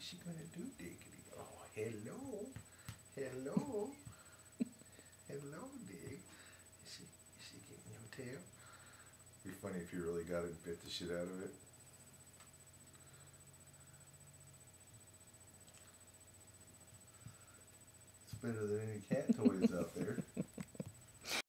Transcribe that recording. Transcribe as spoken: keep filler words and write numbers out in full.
What's she gonna do, Diggity? Oh, hello, hello, hello, Dig. Is she is she getting your tail? Be funny if you really got it and bit the shit out of it. It's better than any cat toys.